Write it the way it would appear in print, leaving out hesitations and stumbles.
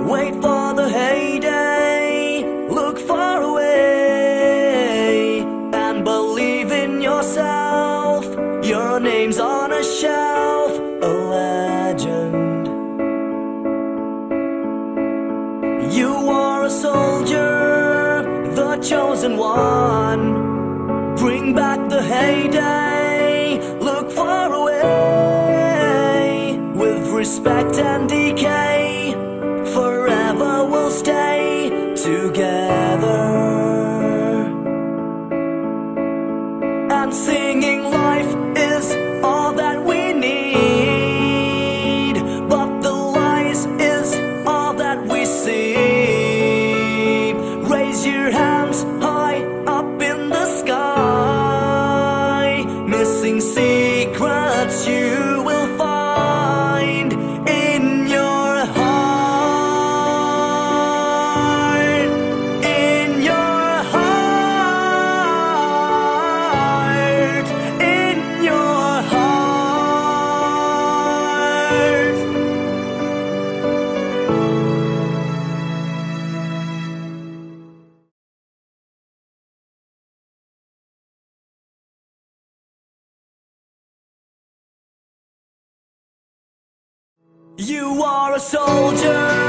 Wait for the heyday, look far away, and believe in yourself. Your name's on a shelf, a legend. You are a soldier, the chosen one. Bring back the heyday, look far away. With respect and decay, forever we'll stay together. And singing life is all that we need, but the lies is all that we see. Raise your hands high up in the sky. Missing secrets you will find in your heart. In your heart. In your heart. You are a soldier,